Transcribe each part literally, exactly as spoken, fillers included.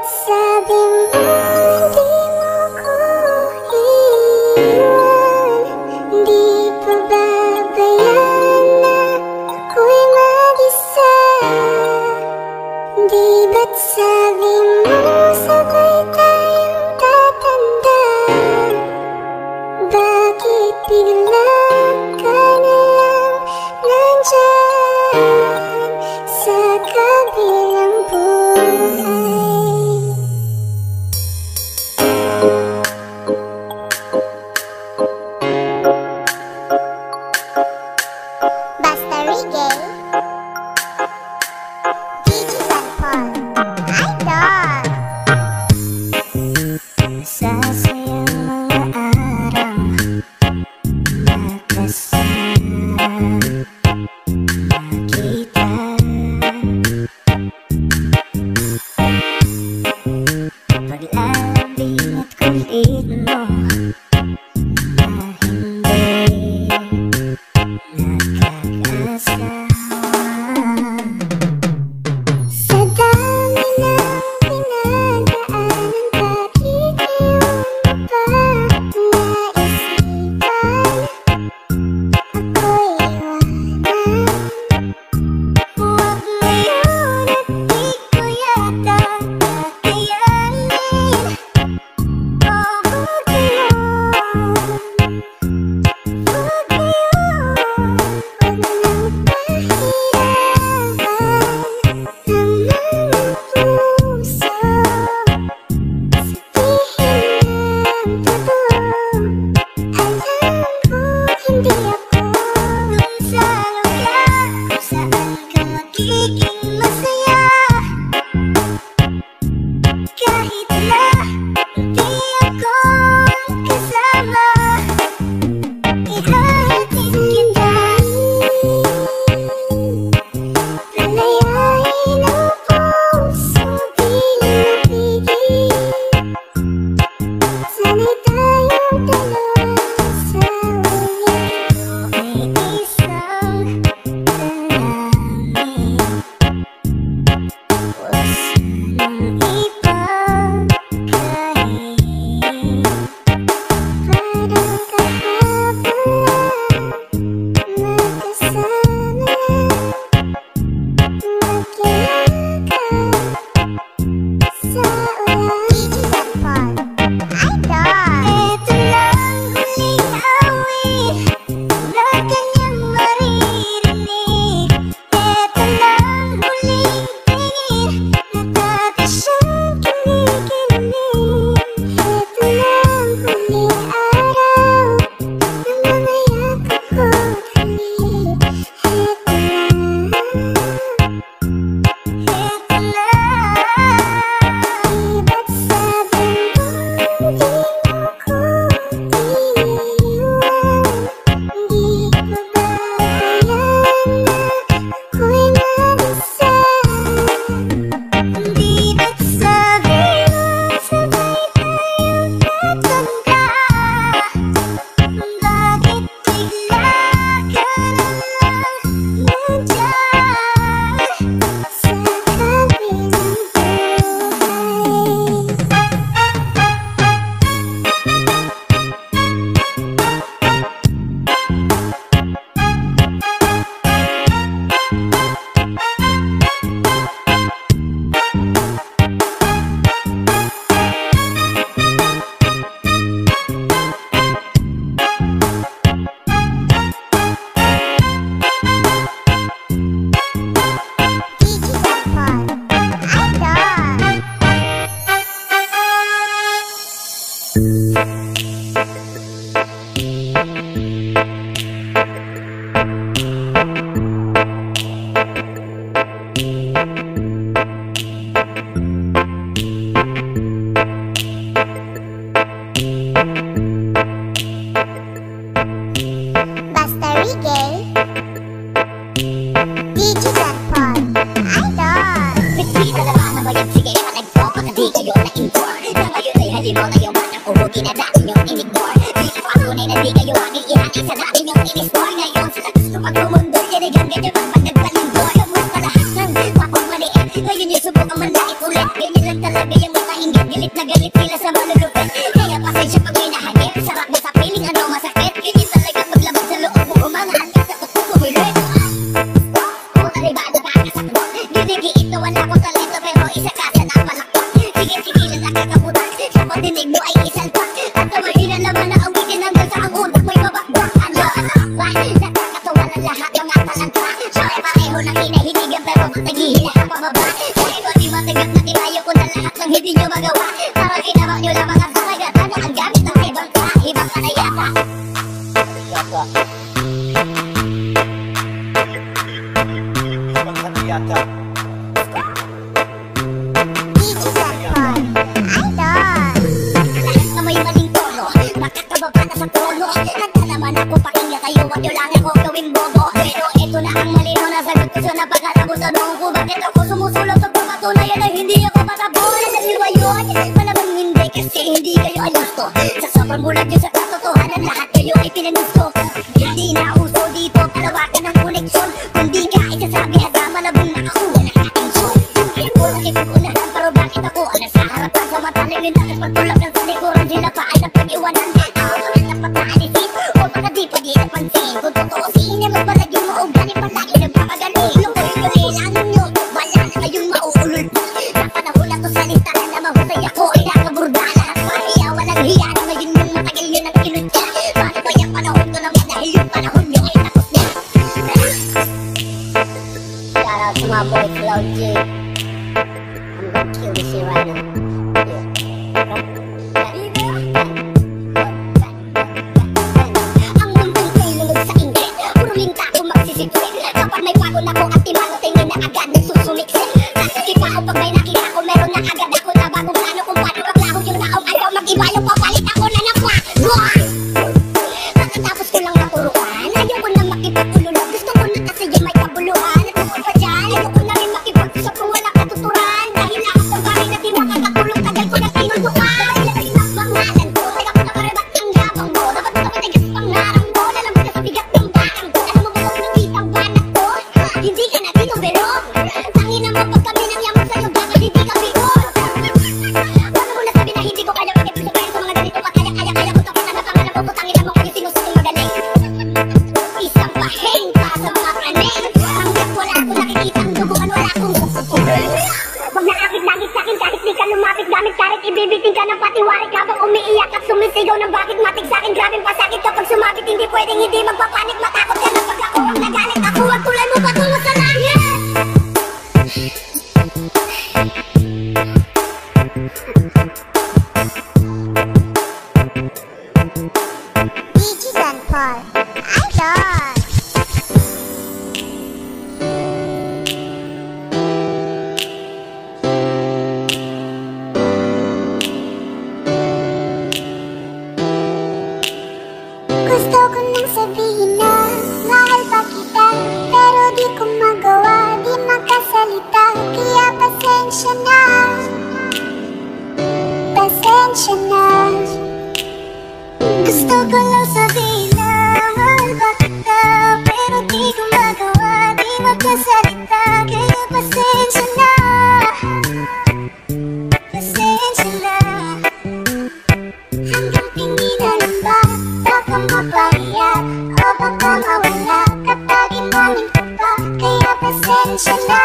ba't sabi mo di mo ko iiwan? Di pa babayaan na ako'y mag-isa? Di ba't sabi mo sabay tayong tatanda? Bakit bigla ka na lang nandyan sa kabilang buhay? Basta Reggae, D J San Paul, Idol. Sasayang mga araw nakasama kita. Paglabi at kulit mo na hindi nakakasama. Sa dami ng pinagdaanan, bakit ngayon pa naisipan ako'y iwanan? Huwag ngayon at di ko yata kakayanin. O huwag ngayon, huwag ngayon, huwag nang pahirapan ang mga puso. Sabihin ng totoo, alam ko hindi ako dun sa lugar kung saan ka magiging masaya. Kahit na hindi ako kasama, ihahatid kita. Lalayain ang pusong di mapigil. Sana'y tayong dalawa sa ulit. May isang dalangin, huwag sanang ipagkain. Parang kahapon lang magkasama, magkilakad sa ulan. D J San Paul, Idol. Ito lang huling awit na kanyang maririnig. Ito lang huling tingin na dati siyang kinikilig. Ito lang huling araw ng mga yakap ko at halik. Ito lang, ito lang. Di ba't sabi mo di mo ko iiwan? Di pa babayaan na ako'y mag-isa? Di ba't sabi mo sabay tayong tatanda? Bakit bigla ka na lang nandyan sa kabilang D J San Paul, Idol. Basta Reggae, D J San Paul, Idol. Nagpita na ba naman yan? Sige, patagpo ka na di kayo na-indoor. Na ngayon ay halino na yung batang uhugin na dati niyong in-ignore. Di ako ako na di kayo aking ihain sa dati niyong in-ignore. Ngayon sa gusto pag kumundoy, tinigan ganyan pag pagkagpalindoy. Kamusta lahat ng wapong maliit? Ngayon yung subukang manlait ulit. Ganyan lang talaga talaga yung mga inggit. Galit na galit sila sa malulupit. Kaya pasensya pag hinahagip. Sarap mo sa piling, ano masakit. Ganyan talaga maglabas sa loob mo. Umangaan ka sa tuktok ko ulit. Kung taribado ka kasakbo, gigigiit na wala kong talento, pero isa ka sa napalakpak. Sige, sige lang nakakaputak. Sa pagdinig mo ay isalpak. At tamahin na naman na ang witin hanggang sa ang utak mo'y mabakbak. Ano, ano, ba? Nakakatawa ng lahat mga talangka. Siyempre pareho na kinahinigan, pero naghihila ang pababa. Kaya ko di matagat na tinayo ko na lahat ng hindi nyo magawa. Para ginawa nyo lang mga sakagatan na ang gamit ng ibang ka. Ibang ka na yata. Yata. Ibang ka na yata. D J Sanpon, idol. Lahat na may maling tono, nakakababa na sa tono. Handa naman ako pakinggan kayo, wag nyo lang ako gawing bobo. Pero eto na ang mali mo, nasagot ko siya na pagkatapos tanong ko. Bakit ako sumusulong sa pagpatunayan na hindi ako matabon? Alam nyo ba yun? Malamang hindi kasi hindi kayo alam ko. Sa sobrang bulag nyo sa katotohanan, lahat kayo ay pinanusto. Hindi na uso dito, kalawakan ng koneksyon. Kung di ka isasabi at sa malabong nakakuha na atensyon. Kaya ko nakipag-unahan, pero bakit ako ang nasa harapan sa matalingin natin pagtulak ng salikuran? Sila pa ay napag-iwanan. Ako ang napag-aalisin o mga di pa di napansin. Kung totoo siya magbalag yung maugani, palagi nagpapagaling. Lukoy-lukoy lang nyo, wala na kayong mauulol pa. Sa panahon na to sa listahan na mahusay ako ay nakaburda. Lahat pahiya, walang hiya na ngayon yung matagal nyo nang kinutya. Paano ba yung panahon ko naman dahil yung panahon nyo ay tapos na? Shout out to my boy Cloud J. I'm gonna kill this shit right now. Ang mundong ko'y lulog sa inggit. Puro linta ko magsisipsip. Kapag may pagod ako at timano, tingin na agad nagsusumiksik. Sasaskip ako pag may nakita ko, meron na agad ako na bagong plano kung paano maglahog yung taong ayaw mag-iba yung papalit ako na napwa. Pagkatapos ko lang naturuan, ayaw ko na makipagtululog. Gusto ko na kasi yung may kabuluhan. At bukod pa dyan, ayaw ko na rin makipag-usap kung wala katuturan. Dahil ako sa bagay na di makakatulog, tagal ko na tinuluan. Pangalan ko, taga ko na karibat ang gabang mo. Dapat mo matigas pangarang mo. Alam mo na sa bigat ng barang ko. Alam mo ba kung nakitang banak ko? Hindi ka na dito pero tangin naman pag kami nang yaman sa'yo, dapat hindi ka bigo. Wala mo na sabi na hindi ko kaya makipagsabayan sa mga ganito. Kaya-kaya-kaya mo tapos na napangalan ko. Putangin naman kayo sinusing magaling. Isang paheng para sa mga praning. Hanggat wala akong nakikitang duguan, wala akong sususugan. Huwag nakakit-langit sa'kin kahit di ka lumapit. Gamit karit, ibibiting ka ng patiwarik habang umiiyak at sumisigaw ng bakit matig sa'kin. Grabing pasakit kapag sumabit, hindi pwedeng hindi magpapanik. Matakot ka na pag ako ang nagalit. Ako ang tulay mo patungo sa langit. D J Sanpon, idol. Gusto ko nang sabihin na mahal pa kita, pero di ko magawa, di makasalita. Kaya pasensya na, pasensya na. Gusto ko lang sabihin na mahal pa kita, pero di ko magawa, di makasalita. Kaya pasensya na, pasensya na. Hanggang tingin na lang ba, baka mapahiya o baka mawala kapag inumin ko pa. Kaya pasensya na,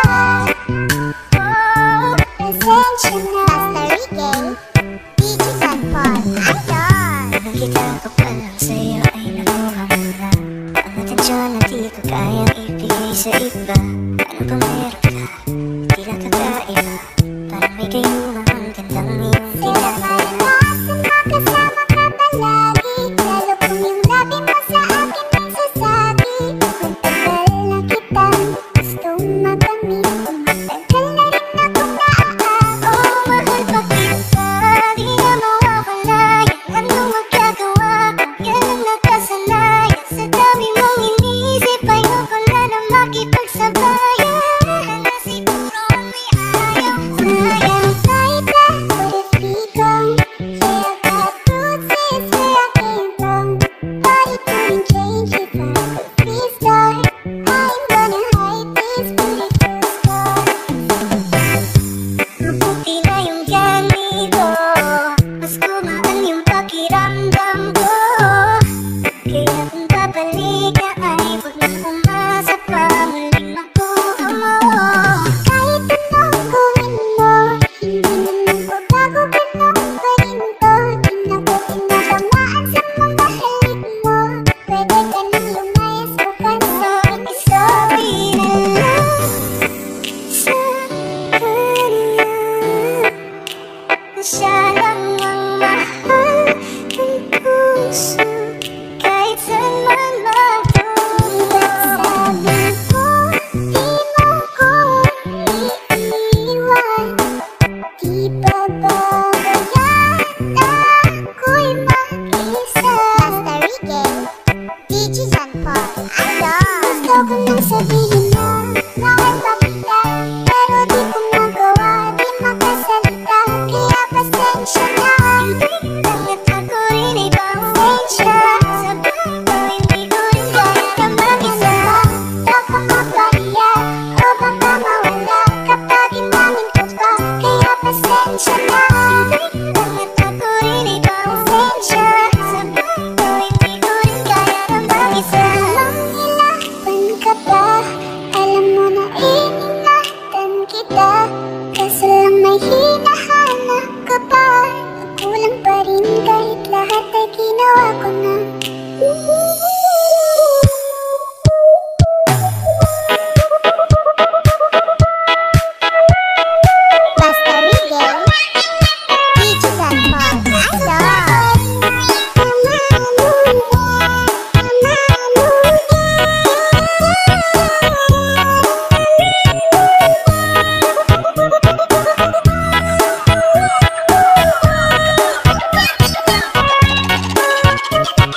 oh, pasensya na. Master Ricky, D J Sanpon, idol. Nakita ko pa lang sa'yo ay nakuha mo na ang atensyon na di ko kayang ibigay sa iba. Ano ba meron ka? Di lang kakaiba. Parang may kayuma ang gandang iyong Sila maranasan makasama ka palagi, lalo kung yung labi mo sa akin may sasagi. Kung tagal na kitang gustong makamit, kung matagal na rin akong naaabot. oh, mahal pa kita, di na mawawala. Yan ang magagawa ko, yan ang nakasanayan. Sa dami mong inisip, ayoko na na makipagsabayan. Na siguro may ayaw, sayang, sayang. siya lang ang mahal ng puso, kahit saan man magtungo. Sabi mo, di mo ko iiwan, di ba babayaan ako'y mag-isa. Basta Ricky, D J John Paul, ano? Gusto ko nang sabihin mo na ako'y pakita, pero di ko magawa, di makasalita. Kaya pasensya na, bakit ako rin ay pasensya. Sa bagay, hindi ko rin kaya na mag-isa. Baka mapahiya, o baka mawala kapag inamin ko pa. Kaya pasensya na, bakit ako rin ay pasensya. Sa bagay, hindi ko rin kaya na mag-isa. Manghirapan ka ba? Alam mo na iningatan kita, kaso lang may hinahanap ka pa. Kulang pa rin kahit lahat ay ginawa ko na. Basta Ricky, D J John Paul, ano?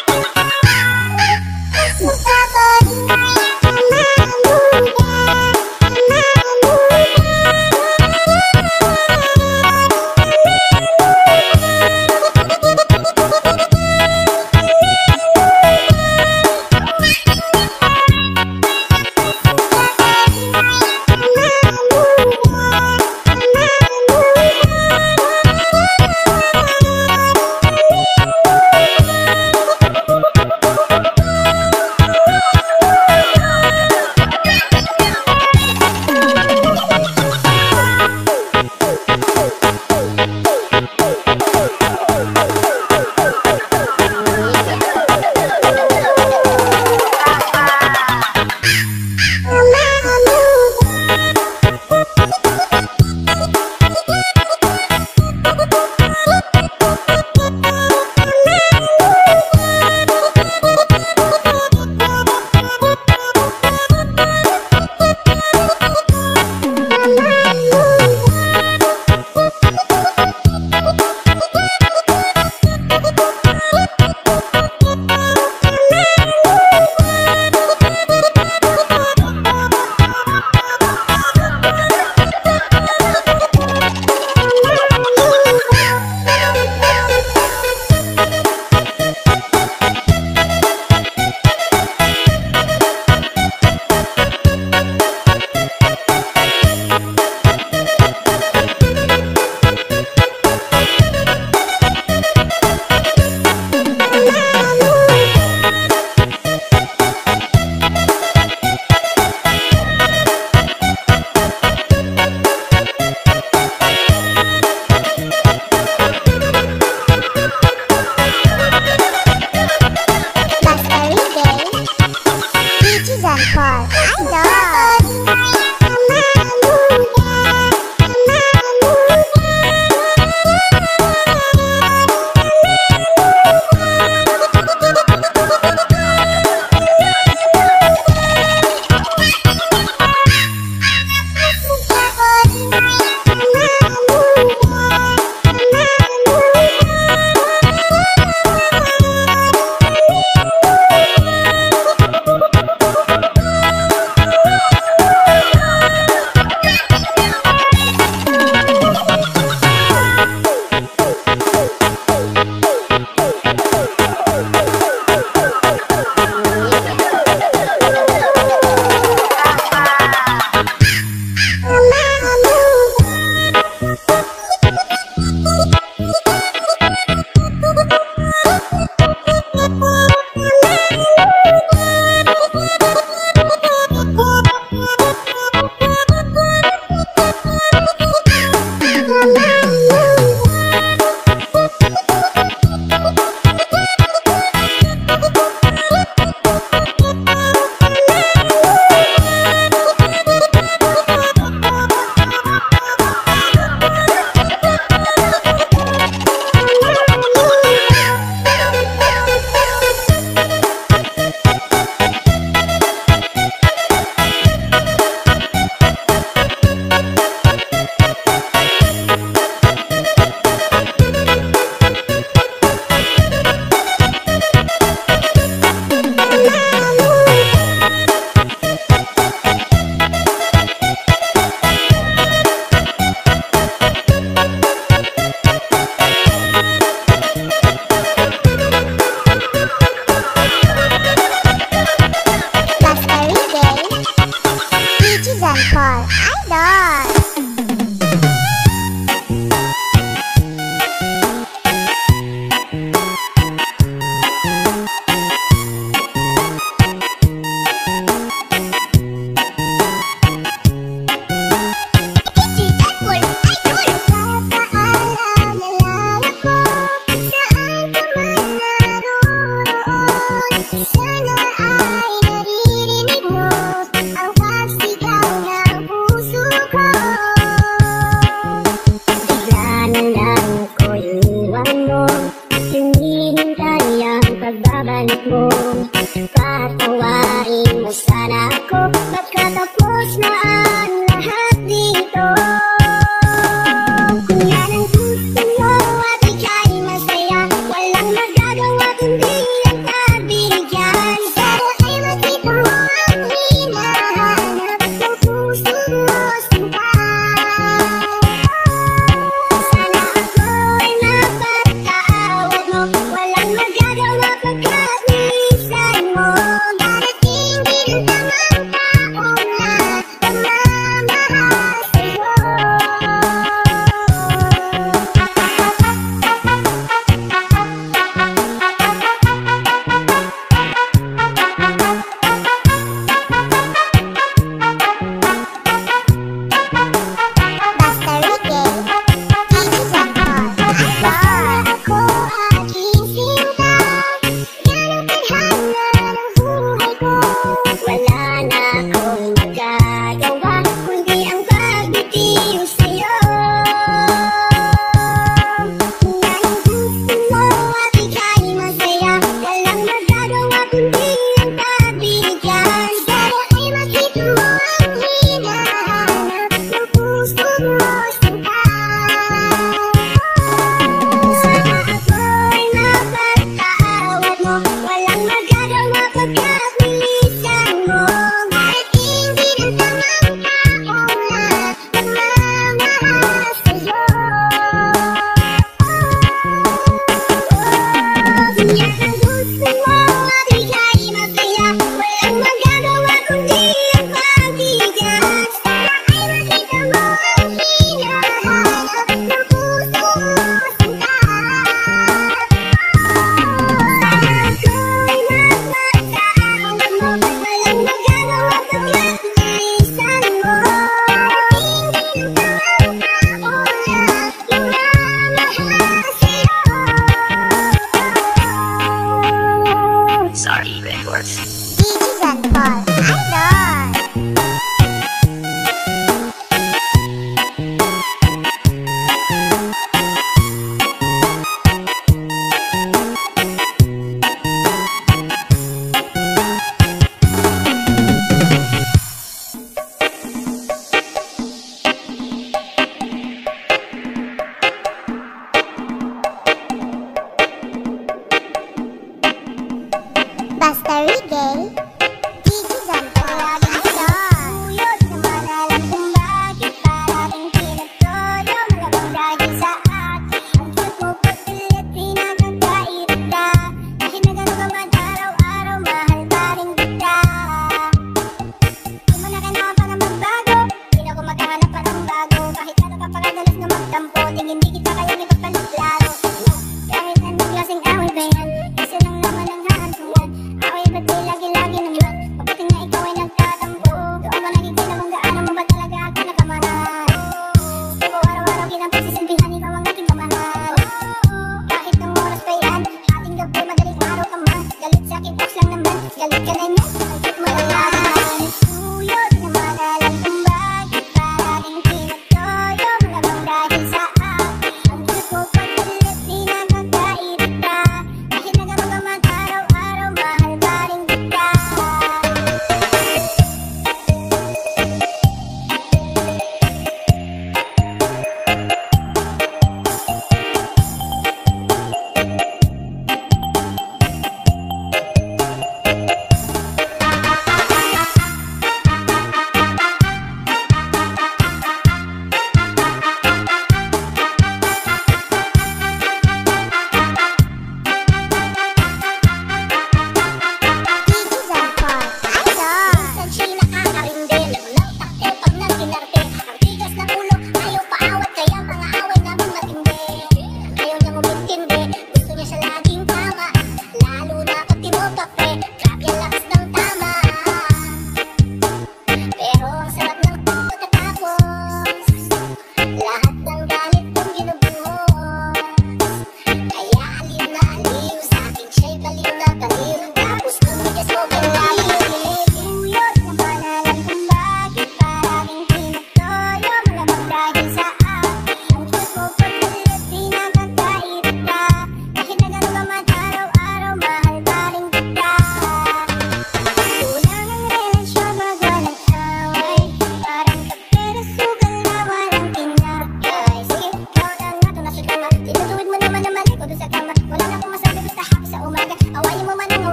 magtampo, tingin di kita kayang ipagpaliklaro. Kahit anong klaseng away ba yan, isa lang naman ang hahantungan. Away ba't di lagi-lagi naman, mabuti nga ikaw ay nagtatampo. Doon ko nakikita kung gaano mo ba talaga ako nakamahal. Gusto ko araw-araw kitang pagsisilbihan, ikaw ang aking kamahal. Kahit ng oras pa yan, ating gabi, madaling araw ka man. Galit sa'kin, push lang naman, galit ka na niya, bakit mo lalaman? Suyo, di naman alam kung bakit parang pinagtoyo mo lamang dahil sa akin. Ang cute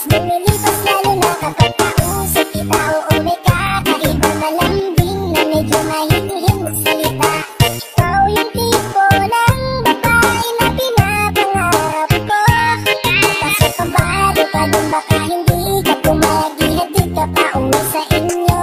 lumilipas lalo na kapag kausap kita. Oo, may kakaiba malambing na medyo mahihing magsalita. Ikaw yung tipo ng babae na pinapangarap ko. Kaso pabado ka dun, baka hindi ka pumayag, ihatid ka pa uwi sa inyo.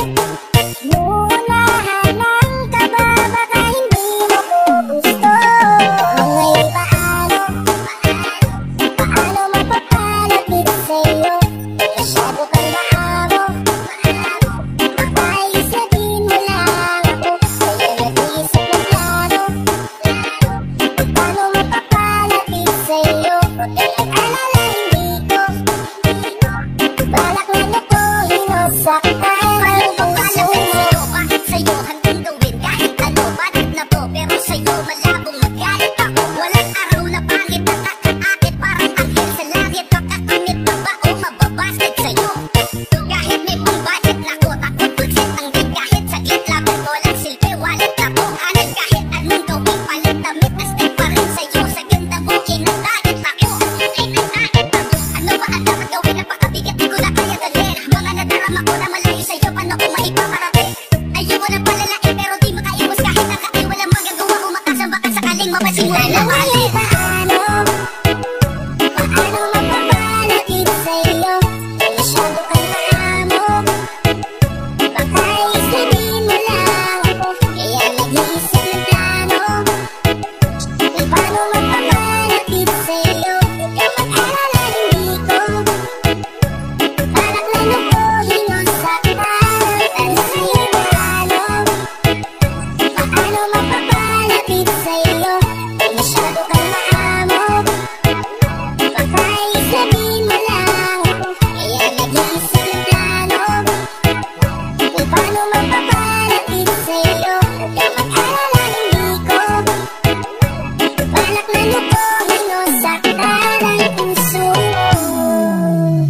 Nuunahan ng kaba, baka hindi mo ko gusto. Ngayon paano, paano mapapalapit sa'yo? Masyado kang maamo, baka isipin mo lang ako. Kaya nag-iisip ng plano, paano mapapalapit sa'yo? Pag-alala hindi ko balak na lukuhin o saktan ang puso mo. Bakit sa'yo hanggang gawin kahit ano? Bakit na po pero sa'yo malabong magalit ako. Walang araw na pangit at kakaakit, parang anghel sa langit. Makakamit na ba o mababasted sa'yo? Kahit may pang-budget na ko, takot bulsit ang din. Kahit saglit lapit ko lang silbi, wallet na po anal. Kahit anong gawing palit, damit na step pa rin sa'yo. Sa ganda mo, inagdagit ako. Inagdagit ako. Ano ba ang dapat gawin? Napakabigat, di ko na kaya dalhin. Mga nadarama ko na malayo sa'yo, paano ko maipaparating? Ayoko na palalain pero di makaiwas kahit nakati. Walang magagawa kung makasamba ka sakaling mapasimula na Ngayon mali. paano, paano mapapalapit sa'yo? Masyado kang maamo, baka isipin mo lang ako. Kaya nag-iisip ng plano, paano mapapalapit sa'yo? Huwag kang mag-alala, hindi ko balak na lukuhin o saktan. Ano sa'yo paano, paano mapapalapit sa'yo? Masyado kang maamo, baka isipin mo lang ako. Kaya nag-iisip ng plano, paano mapapalapit sa'yo? Huwag kang mag-alala, hindi ko balak na lukuhin o saktan ang puso mo.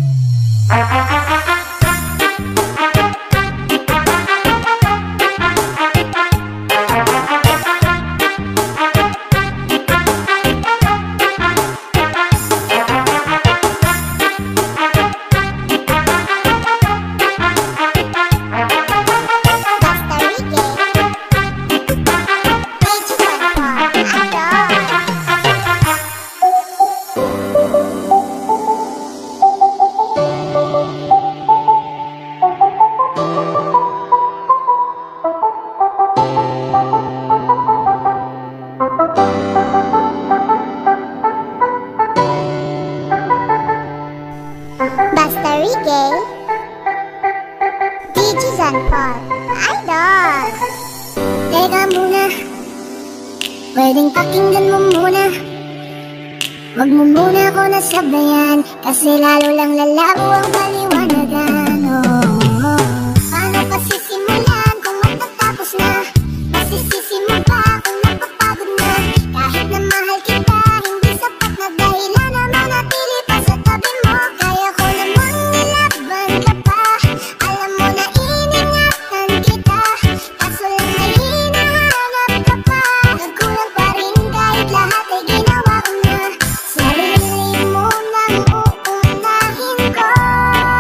Basta Ricky, Digital Pop Basta Ricky, Digital Pop Idol. Teka muna, pwedeng pakinggan mo muna. Huwag mo muna ako nasabayan, kasi lalo lang lalabo ang paliwanagan. Oh, paano pa sisimulan kung matatapos na? Masisisi mo ba kung napapagod na? Kahit na mahal kita, hindi sapat na dahilan na manatili pa sa tabi mo. Kaya ko namang nilaban ka pa, alam mo na iningatan kita. Kaso lang may hinahanap ka pa, nagkulang pa rin kahit lahat ay ginawa ko na. Sarili mo nang uunahin ko.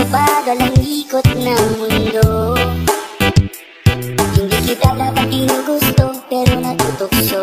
mabagal ang ikot ng mundo. Hindi kita dapat ginugusto, pero natutukso.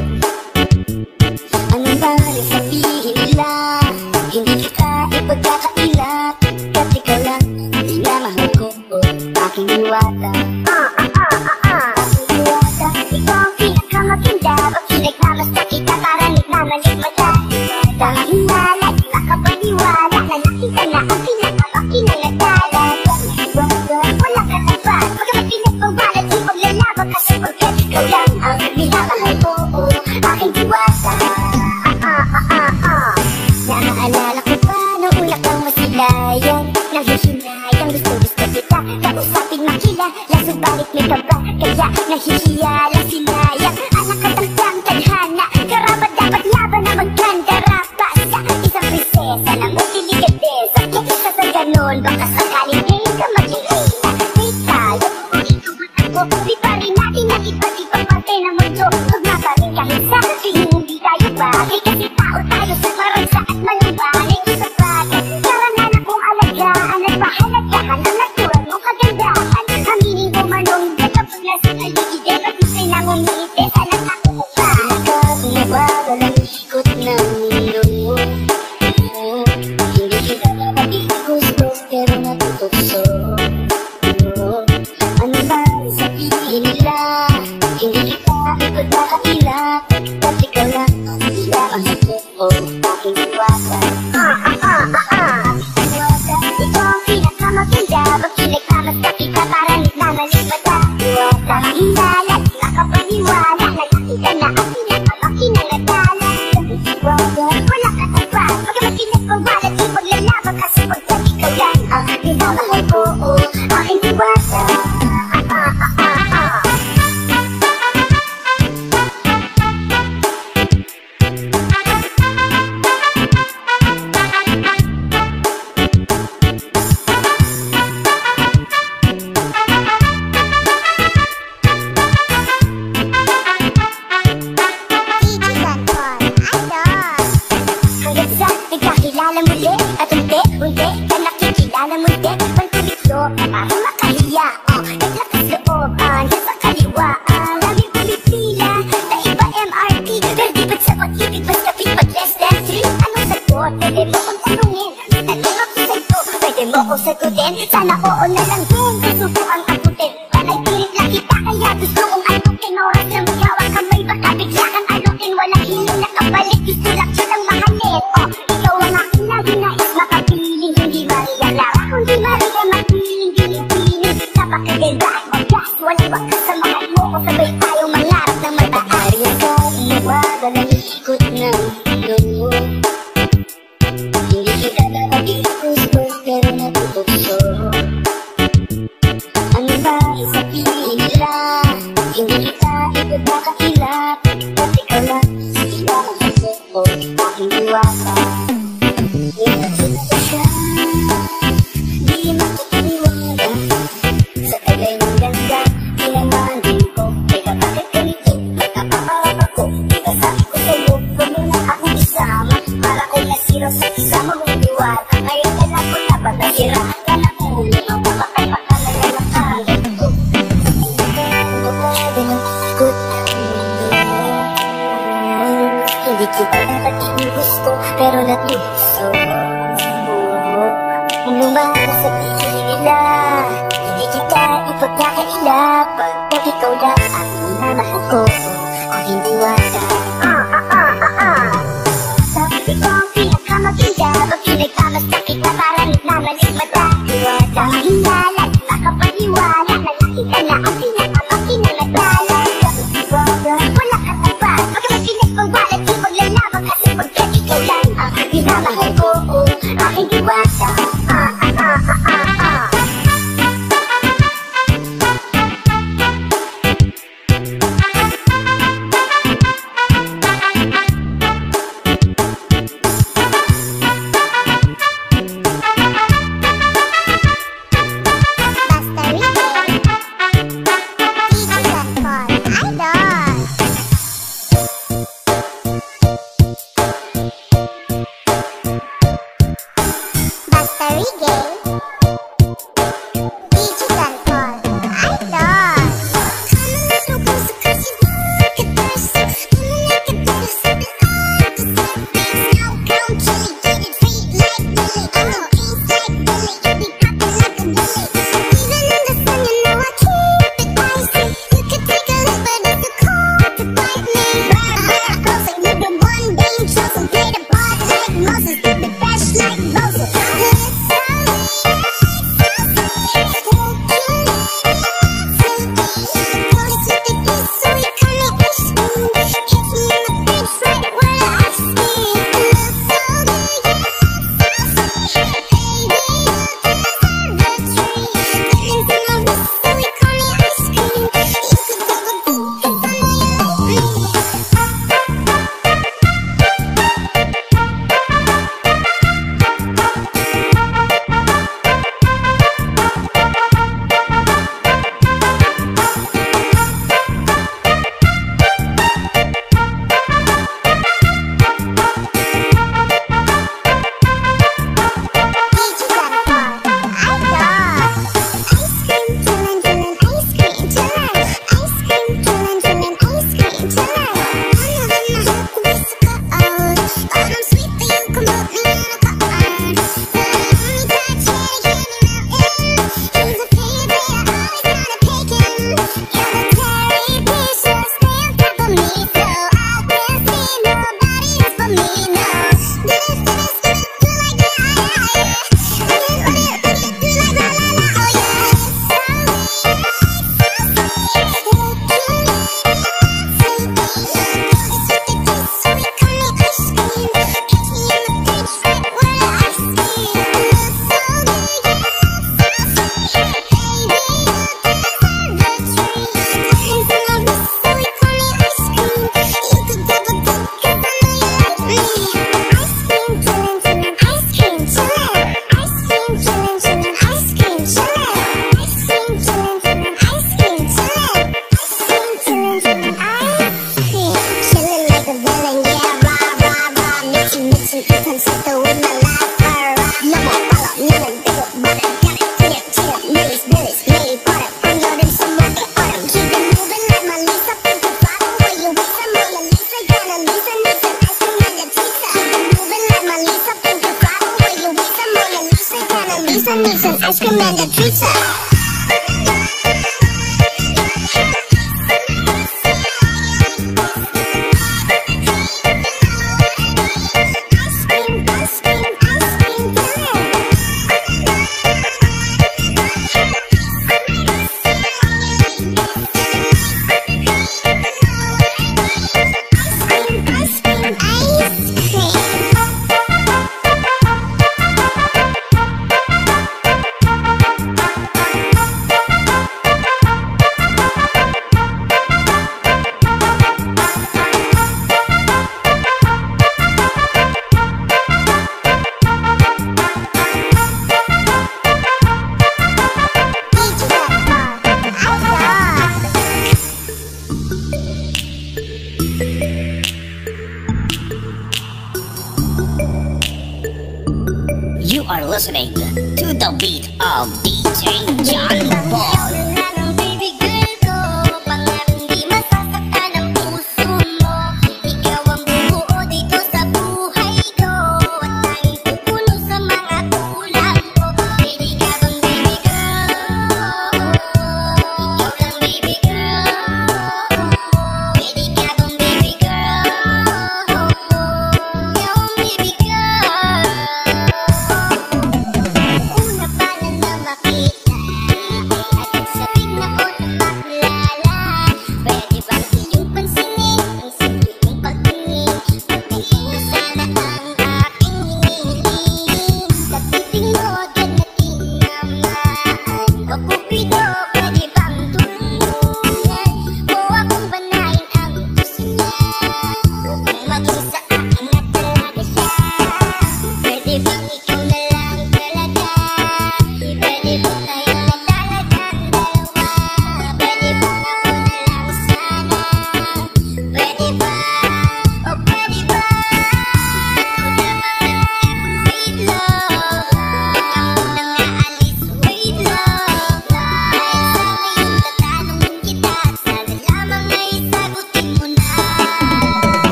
Anong bali sabihin nila, hindi kita ipagkakailap. Kat ikaw lang, hindi na mahal ko, aking diwata. Ah, ah, ah, ah, ah. Aking diwata, Ikaw ang pinakamaganda. Pag pinagmamasta kita, parang nagmamalik mata. Dahil nalat, nakapaniwala na nakita na ang pinakamakinalagala. Wala ka na ba? Pagkamat pinagpawalat, di maglalaban kasi pagkat ikaw lang ang minamahal ko, aking diwata. Ah, ah, ah, ah, ah. naaalala ko pa nung una kang masilayan. Nanghihinayang gusto-gusto kita, kausapin makilala, subalit may kaba, kaya nahihiyalang sinayang. Anak ka tangtang tadhana, karapat dapat laban na magkandara pa sa isang prinsesa ng utiligadesa. Kaya sa ganon, baka sakaling ngayon ka maghihina. Di tayo, ikaw at ako, di pa rin natin ang iba't ibang parte ng mundo. Huwag na pa rin kahit sa tingin hindi tayo bagay, kasi tao tayo sa maransa at malumbalik sa bagay. Karangan akong alagaan at pahalagahan ang natural mong kagandahan. Aminin mo manong kapag nasa paligid, at gusto'y nang umiti, alam ako ko pa. Mabagal ang ikot ng mundo. Hindi kita dapat gusto, pero natutukso. Ano ba sabihin nila, hindi kita ipagkakailap. Kat ikaw lang, hindi na mahal ko, aking diwata. Ah, ah, ah, ah, ah. Diwata, Ikaw ang pinakamaganda. Pag pinagmamasta kita, parang nagmamalik mata. Dahil nalat, nakapaniwala na nakita na ang pinakamakinalagala. Wala ka na ba? Pagkamat pinagpawalat, di maglalaban kasi pagkat ikaw lang ang minamahal ko, aking diwata. Ah, ah, ah, ah, ah. hanggang sa nagkakilala muli, at unti-unti ka nakikilala muli. Pagkulit loob na parang makahiya, oh, naglakas loob, andyan sa kaliwa. Ang daming pumipila, na iba M R T, pero di ba't sa pag-ibig mas kapit pag less than three? Anong sagot? Pwede mo kong tanungin, tanong ako sa'yo, pwede mo kong sagutin. Sana oo na lang din, gusto ko ang abutin. Panay pilit lang kita, kaya gusto kong alukin. Oras na magawang kamay, baka bigla kang alukin. Walang hilo na kapalit, gusto lang siya ng mahalit. Oh, ikaw ang aking lagi nais makapiling. Hindi Maria Lara, kundi Maria mapiling. Pilipinig, napakaganda at magas. Walang wakas sa mahal mo ko, sabay tayong mangarap ng mataas. Maria ka, mabagal ang ikot ng mundo. Hindi kita dapat gusto, pero natutukso. Ano ba sabihin nila, hindi kita ipagkakailap. At ikaw lang, hindi na mahal ko, aking diwata. Pinagsinta siya, di makikiniwala. Sa tagay ng ganda, tinamaan din ko. Teka bakit ganito, nagkakaparap ako. Teka sabi ko sa'yo, huwag mo na akong isama. Para ko nasira sa isama mong diwata. Ngayon alam ko na ba nasiraan ka na muli. Mapapakay pa ka na lang ang kagat ko. Mabagal ang ikot ng mundo. Hindi kita dapat gusto, pero natutukso. Ano ba sabihin nila, hindi kita ipagkakailap. Pag ikaw lang ang minamahal ko, aking diwata. Ah, ah, ah, ah, ah. Ikaw ang pinakamaganda. Pag pinagmamasta kita, parang nagmamalik mata. Dahil nalat, nakapaniwala na nakita na ang pinakamakinalagala. Wala ka na ba? Pagkamat pinagpawalat, di maglalaban kasi pagkat ikaw lang ang minamahal ko, aking diwata. Ah, ah, ah, ah, ah, ah. Idol. Ice cream and the pizza. You are listening to the beat of D J John Paul. Una pa lang na makita at sa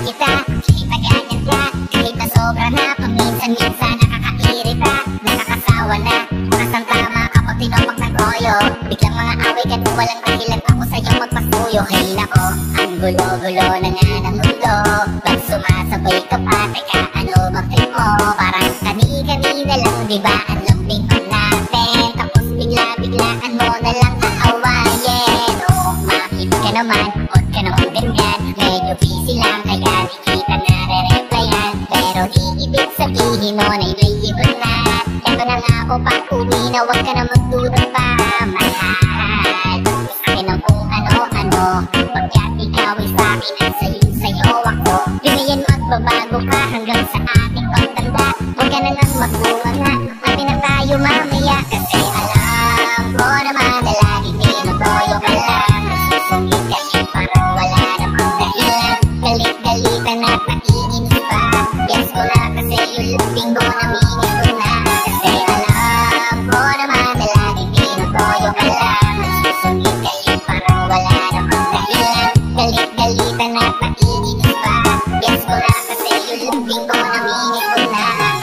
kita, kahit na ganyan ka, kahit na sobra na, paminsan-minsan nakakairita, nakakasawa na, nakasang tama ka o tinopak ng toyo, biglang mga away ka kung walang dahilan ako sa'yo magpasuyo. Hay nako, ang gulo-gulo na nga ng mundo, pag sumasabay ka pa, teka ano bang trip mo? Parang kani-kanina lang diba ang lambing pa natin, tapos bigla-biglaan mo na lang aawayin. Oh, makit ka naman, odd ka naman ganyan, medyo busy lang kaya di kita nare-replyan, pero di ibig sabihin mo na inaiibon na. Eto na nga ako pang uwi na wag ka na magdudod pa, mahal. Akin ang kung ano-ano, pagkat ikaw ay sa'kin at sa'yo'y sa'yo ako. Lumayan magbabago ka hanggang sa ating pagtanda, wag ka na lang magbuwa nga, atin na tayo mamaya. Kasi alam ko naman na laging tinutoyo ka lang, nagsusungit ka eh parang wala namang dahilan, galit-galitan at naiinis pa. Yes ko na kasi yung luping ko namingin ko na. Kasi alam ko naman na laging tinutoyo ka lang, nagsusungit ka eh parang wala namang dahilan, galit-galitan at naiinis pa. Yes ko na kasi yung luping ko namingin ko na.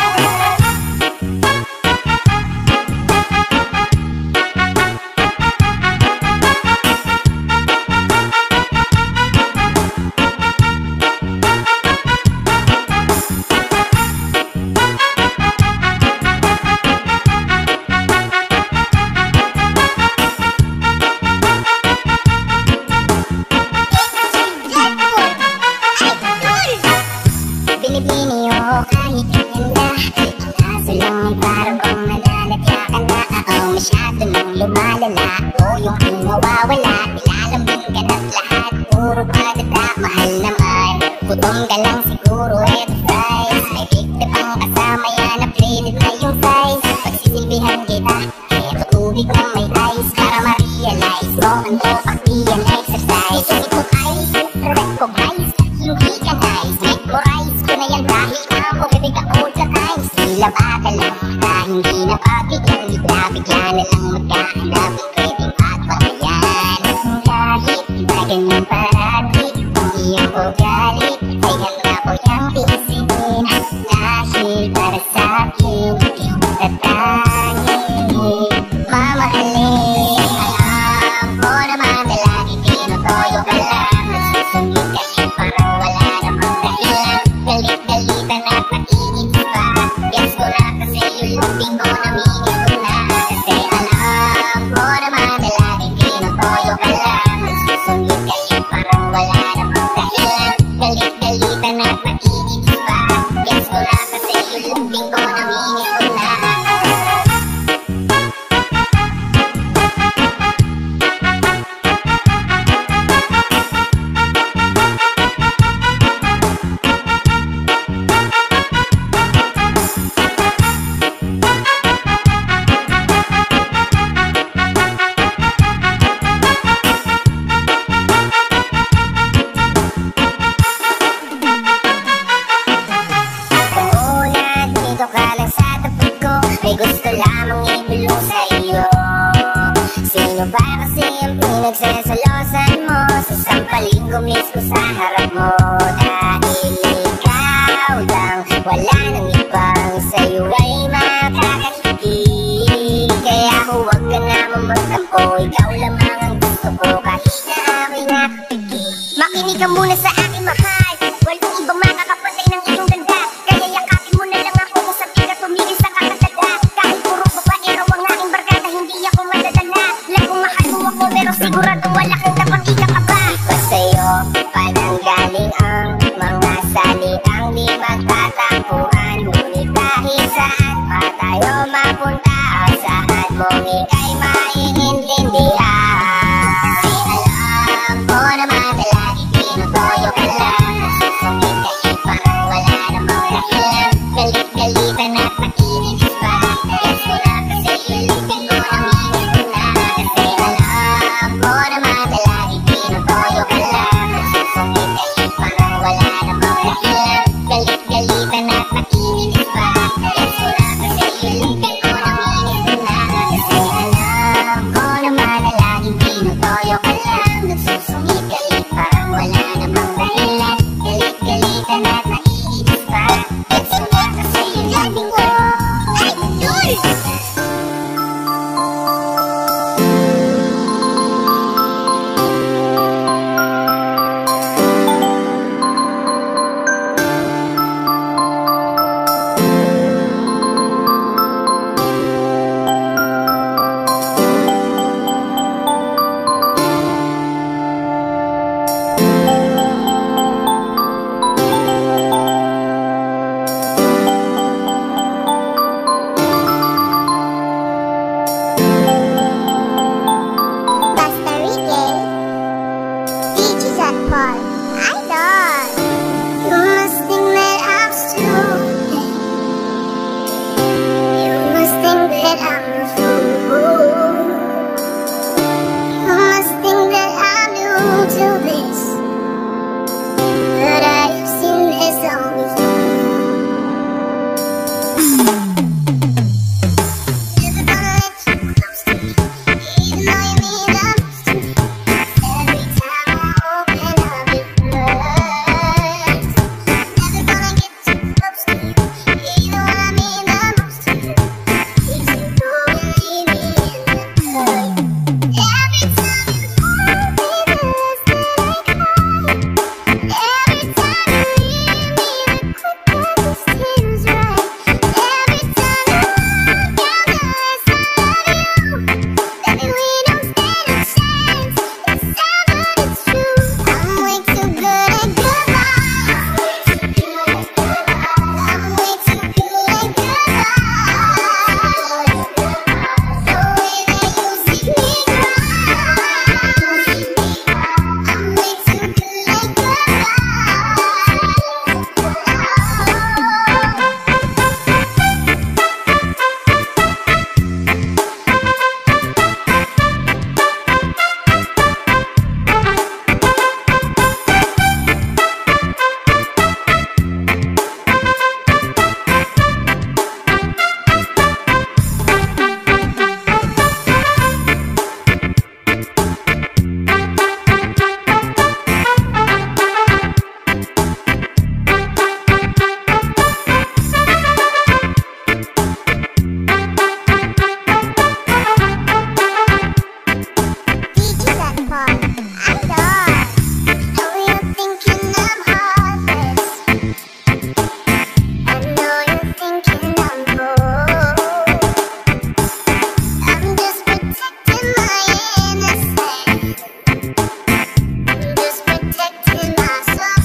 Binibini o kahit ganda, ang kaso lang parang kung nalalagya ka na. Oo, masyado nang lumalala, o yung ang nawawala, nilalambing ka na't lahat, puro padada. Mahal naman, gutom ka lang siguro, eto fries, may bigte pang kasama yan na plated na yung size. Pagsisilbihan kita, eto tubig na may ice, para ma-realize mo ang pag-iyan exercise. Ito ay recognize, hindi ka nice, memorize ko na yan dahil ako bibig ka all the times. Tila bata lang na hindi napabigyan, bigla-bigla na lang magkahanap ng pwedeng pagpatayan. Kahit iba ganyan parati, ang iyong ugali ay ganda ko yung isipin, dahil para sa'kin kita tanging mamahalin. Alam ko naman na lagi tinutoyo ka lang, nagsusungit ka eh parang wala namang dahilan, galit-galitan at naiinis pa. Yes ko na kasi yung luping ko namingin ko na. Kasi alam ko naman na laging tinutoyo ka lang, nagsusungit ka eh parang wala namang dahilan, galit-galitan at naiinis pa. Yes ko na kasi yung luping ko namingin ko na. May gusto lamang ibulong sa'yo. Sino ba kasi ang pinagsasalosan mo? Sasampalin ko mismo sa harap mo, dahil ikaw lang, wala nang ibang sa'yo ay makakakitig. Kaya huwag ka namang magtampo, ikaw lamang ang gusto ko kahit na ako'y nakapigil. Makinig ka muna sa akin mahal, walang ibang makakapatay ng iyong ganda. Kaya yakapin mo na lang ako kung sabi ka tumigil sa kakatanda. Kahit puro babaero ang aking barkada, hindi ako madadala. Lagong mahal mo ako pero sigurado wala kang napakita ka ba. Iba sa'yo pananggaling ang mga salitang di magtatampuhan, ngunit kahit saan pa tayo mapunta, saan mong ika'y maiintindihan. Kasi alam ko naman na lagi tinutoyo ka lang,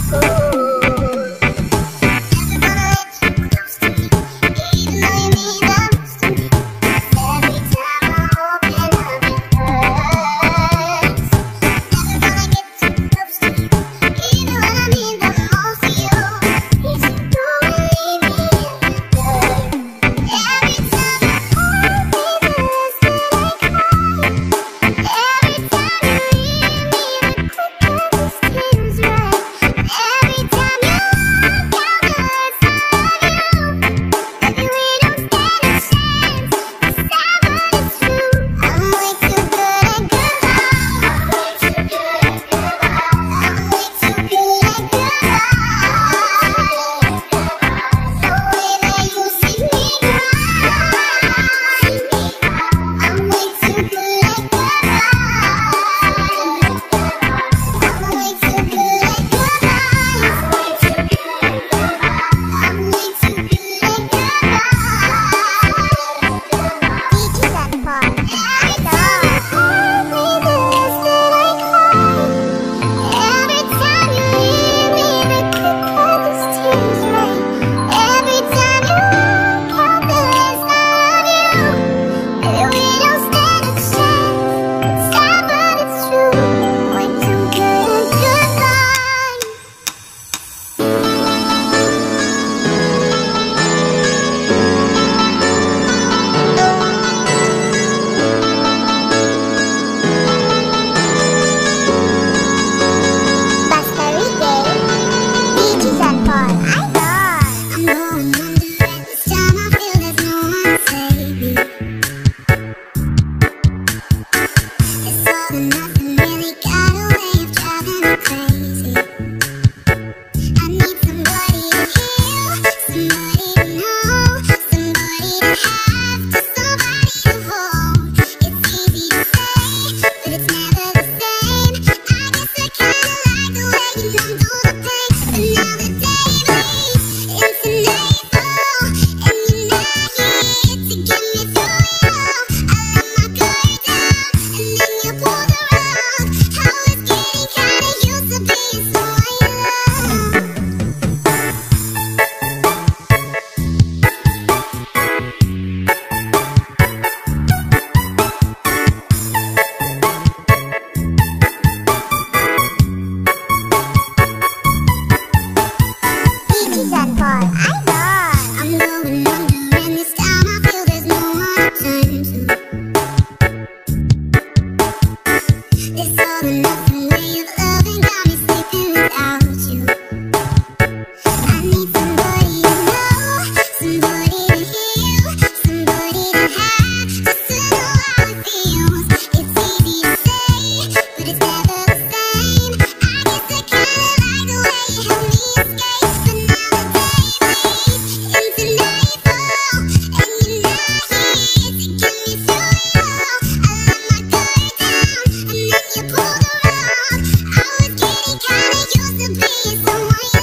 Kinda used to be someone